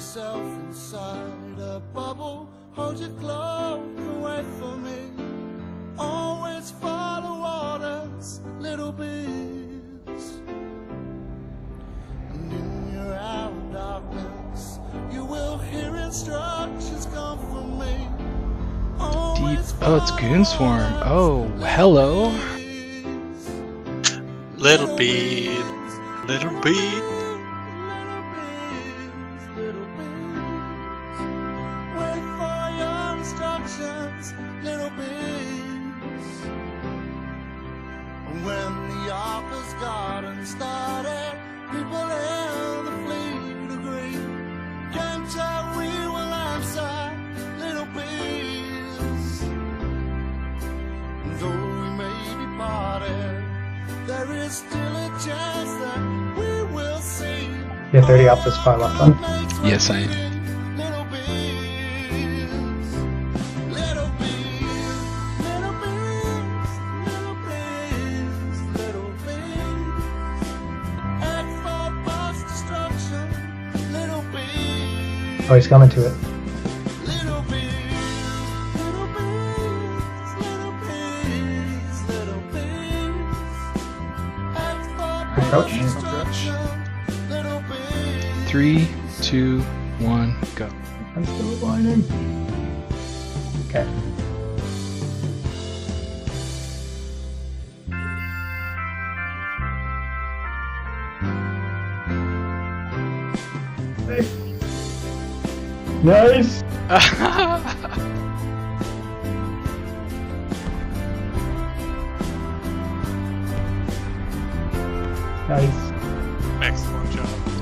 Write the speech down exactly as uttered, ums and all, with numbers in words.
yourself inside a bubble. Hold your cloak away from me. Always follow orders, little bees. And in your outer darkness, you will hear instructions come from me. Deep. Oh, it's Goonswarm. Oh, hello. Little bee, little bee. Little bees. When the office garden started, people in the fleet agree. Can't tell we will answer, little bees. Though we may be parted, there is still a chance that we will see. Yeah, thirty off this far left one. Yes, I am. Oh, he's coming to it. Approach. Three, two, one, go. I'm still blinding. Okay. Hey. Nice! Nice. Excellent job.